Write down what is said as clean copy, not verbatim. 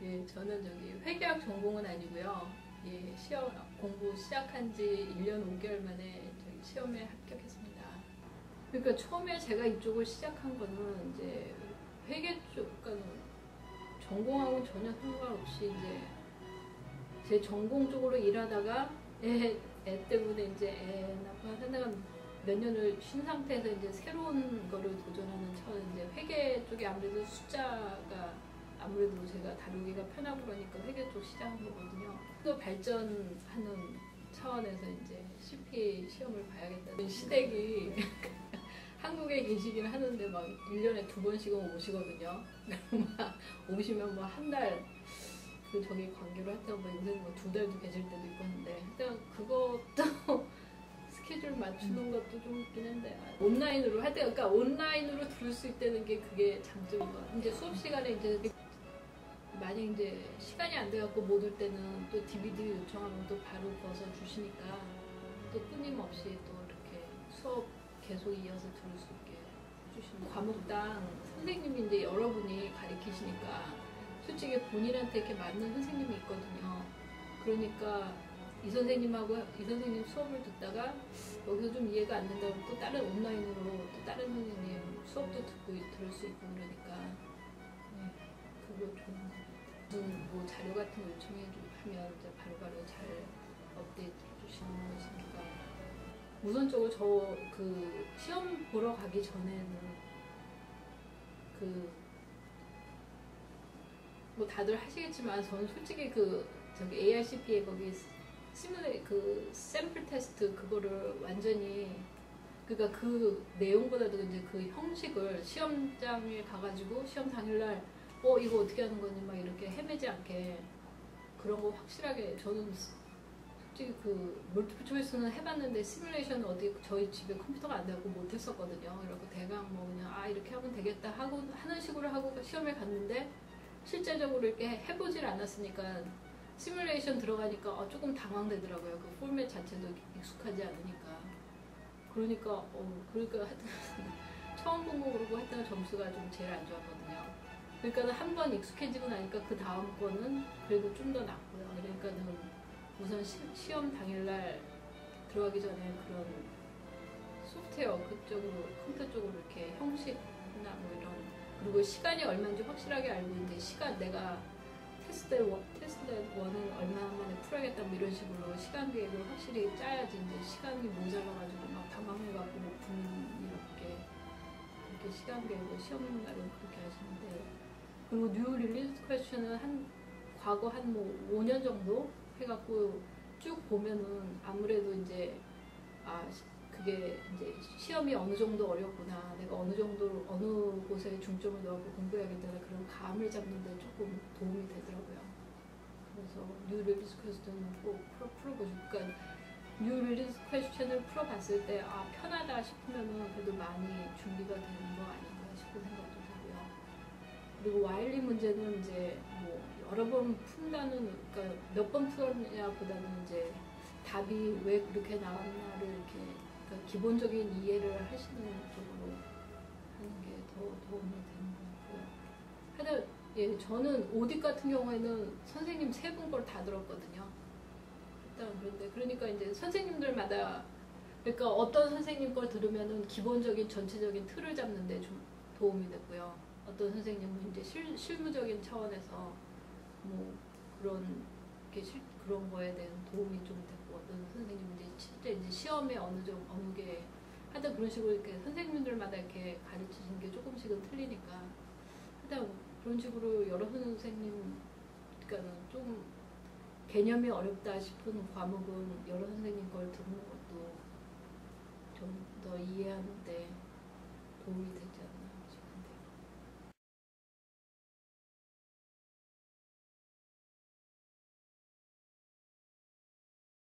예, 저는 저기 회계학 전공은 아니고요. 예, 시험 공부 시작한 지 1년 5개월 만에 저기 시험에 합격했습니다. 그러니까 처음에 제가 이쪽을 시작한 거는 이제 회계 쪽, 그러니까 전공하고 전혀 상관없이 이제 제 전공 쪽으로 일하다가 애 때문에 이제 애 낳고 하다가 몇 년을 쉰 상태에서 이제 새로운 거를 도전하는 차원 이제 회계 쪽이 아무래도 숫자가 아무래도 제가 다루기가 편하고 그러니까 회계 쪽 시작한 거거든요. 또 발전하는 차원에서 이제 CPA 시험을 봐야겠다는 시댁이 한국에 계시긴 하는데 막 1년에 2번씩은 오시거든요. 막 오시면 뭐 한 달 그 저기 관계로 하여튼 뭐 요새는 뭐 2달도 계실 때도 있고 하는데 일단 그것도 스케줄 맞추는 것도 좀 있긴 한데 온라인으로 할 때 그러니까 온라인으로 들을 수 있다는 게 그게 장점인 것 같아요. 이제 수업 시간에 이제 만약 이제 시간이 안 돼갖고 못 올 때는 또 DVD 요청하면 또 바로 벗어 주시니까 또 끊임없이 또 이렇게 수업 계속 이어서 들을 수 있게 해주시는 과목당 선생님이 이제 여러분이 가르치시니까 솔직히 본인한테 이렇게 맞는 선생님이 있거든요. 그러니까 이 선생님 수업을 듣다가 여기서 좀 이해가 안 된다고 또 다른 온라인으로 또 다른 선생님 수업도 듣고 들을 수 있고 그러니까 네, 그거 좀 무슨 뭐 자료 같은 거 요청해 하면 이제 바로바로 잘 업데이트 해주시는 것이니까 우선적으로 저 그 시험 보러 가기 전에는 그 뭐 다들 하시겠지만 저는 솔직히 그 저기 ARCP에 거기 그 샘플 테스트 그거를 완전히 그러니까 그 내용보다도 이제 그 형식을 시험장에 가가지고 시험 당일날 이거 어떻게 하는 거니 막 이렇게 헤매지 않게 그런 거 확실하게 저는 솔직히 그 멀티플 초이스는 해봤는데 시뮬레이션은 어디 저희 집에 컴퓨터가 안 돼갖고 못했었거든요. 그래서 대강 뭐 그냥 이렇게 하면 되겠다 하고 하는 식으로 하고 시험에 갔는데 실제적으로 이렇게 해보질 않았으니까 시뮬레이션 들어가니까 조금 당황되더라고요. 그 포맷 자체도 익숙하지 않으니까. 그러니까 하여튼 처음 본 거 그러고 하여튼 점수가 좀 제일 안 좋았거든요. 그러니까 한 번 익숙해지고 나니까 그 다음 거는 그래도 좀 더 낫고요. 그러니까는 우선 시험 당일날 들어가기 전에 그런 소프트웨어 그쪽으로 컴퓨터 쪽으로 이렇게 형식이나 뭐 이런 그리고 시간이 얼마인지 확실하게 알고 이제 시간 내가 테스트 1은 얼마 만에 풀어야겠다 뭐 이런 식으로 시간 계획을 확실히 짜야지 이제 시간이 모자라가지고 막 당황해갖고 못 푸는 이렇게 시간 계획을 시험 날은 그렇게 하시는데 그리고 뉴 릴리즈 퀘스천은 과거 한 뭐 5년 정도 해갖고 쭉 보면은 아무래도 이제 그게 이제 시험이 어느 정도 어렵구나 내가 어느 곳에 중점을 넣고 공부해야겠다는 그런 감을 잡는 데 조금 도움이 되더라고요. 그래서 뉴 릴리즈 퀘스천은 꼭 풀어보시고 그러니까 뉴 릴리즈 퀘스천을 풀어봤을 때 편하다 싶으면은 그래도 많이 준비가 되는 거 아닌가 싶은 생각도 들고요. 그리고 와일리 문제는 이제 뭐 여러 번 푼다는 그러니까 몇 번 풀었냐보다는 이제 답이 왜 그렇게 나왔나를 이렇게 그러니까 기본적인 이해를 하시는 쪽으로 하는 게 더 도움이 되는 것 같고요. 하여튼 예, 저는 오딕 같은 경우에는 선생님 세 분 걸 다 들었거든요. 일단 그러니까 이제 선생님들마다 그러니까 어떤 선생님 걸 들으면은 기본적인 전체적인 틀을 잡는데 좀 도움이 됐고요. 어떤 선생님은 이제 실무적인 차원에서 뭐 그런 거에 대한 도움이 좀 됐고 어떤 선생님은 이제 실제 이제 시험에 어느 게 하여튼 그런 식으로 이렇게 선생님들마다 이렇게 가르치시는 게 조금씩은 틀리니까 하여튼 그런 식으로 여러 선생님 그러니까 좀 개념이 어렵다 싶은 과목은 여러 선생님 걸 듣는 것도 좀 더 이해하는 데 도움이 되죠.